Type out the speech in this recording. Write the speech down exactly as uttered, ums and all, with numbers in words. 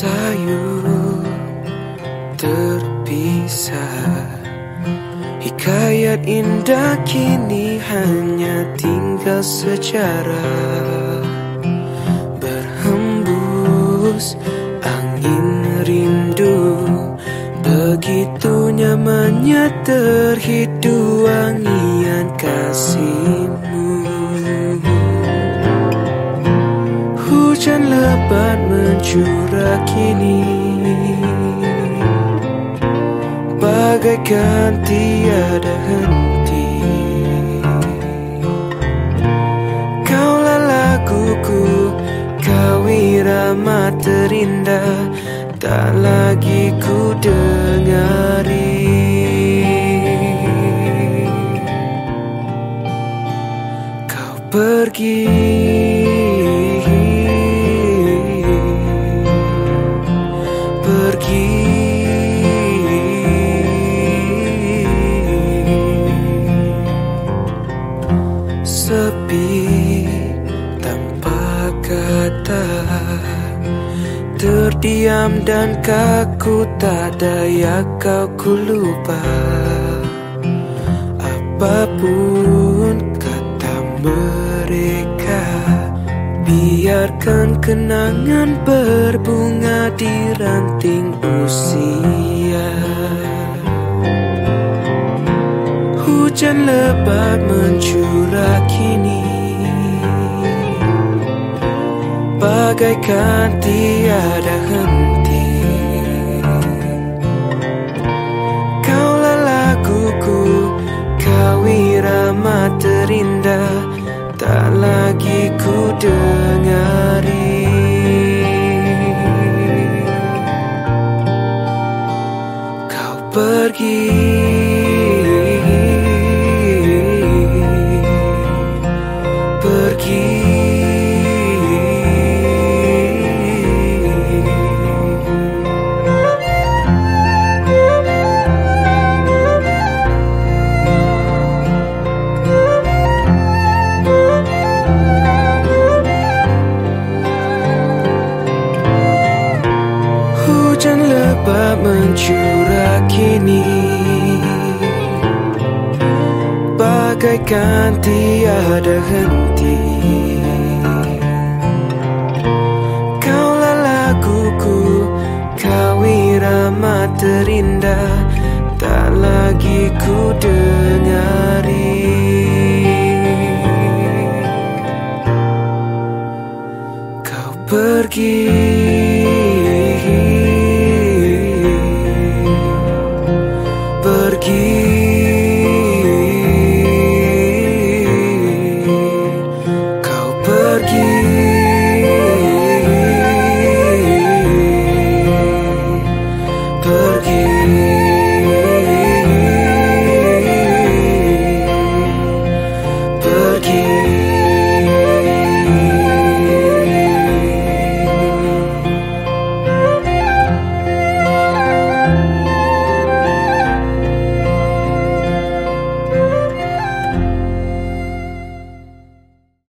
sayu terpisah. Hikayat indah kini hanya tinggal sejarah. Berhembus angin rindu, begitu nyamannya terhidu wangian kasihmu. Hujan lebat mencurah kini, bagaikan tiada henti. Kaulah laguku, kau irama terindah, tak lagi ku dengari. Kau pergi, pergi. Sepi tanpa kata, terdiam dan kaku, tak daya kau ku lupa. Apapun kata mereka, biarkan kenangan berbunga di ranting usia. Hujan lebat mencurah kini, bagaikan tiada henti. Kaulah laguku, kau irama terindah, tak lagi ku dengari. Kau pergi, hujan lebat mencurah kini, bagaikan tiada henti. Kaulah laguku, kau irama terindah, tak lagi ku dengari. Kau pergi,